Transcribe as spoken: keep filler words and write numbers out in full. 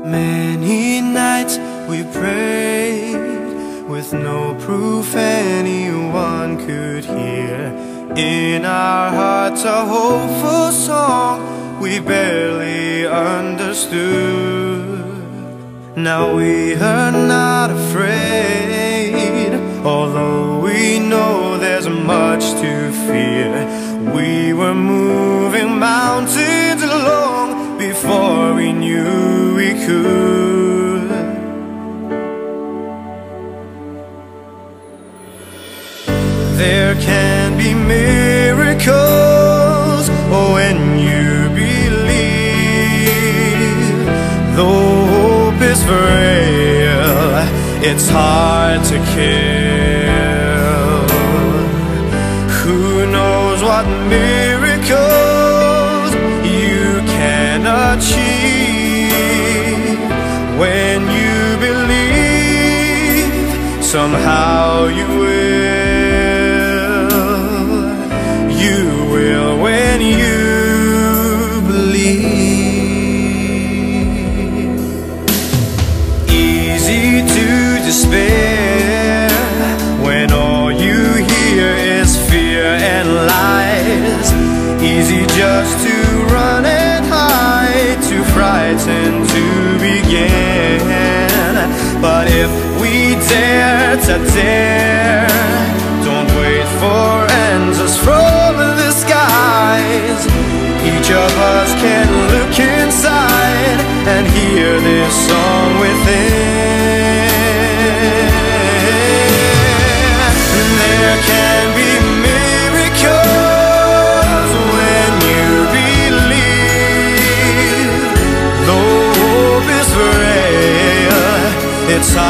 Many nights we prayed with no proof anyone could hear. In our hearts a hopeful song we barely understood. Now we are not afraid, although we know there's much to fear. We were moving mountains long before we knew we could. There can be miracles when you believe. Though hope is frail, it's hard to kill. Who knows what miracles you can achieve when you believe, somehow you will. You will when you believe. Easy to despair when all you hear is fear and lies. Easy just to run and hide, too frightened to begin. But if we dare to dare, don't wait for answers from the skies. Each of us can look inside and hear this song within. There can be miracles when you believe. Though hope is frail, it's hard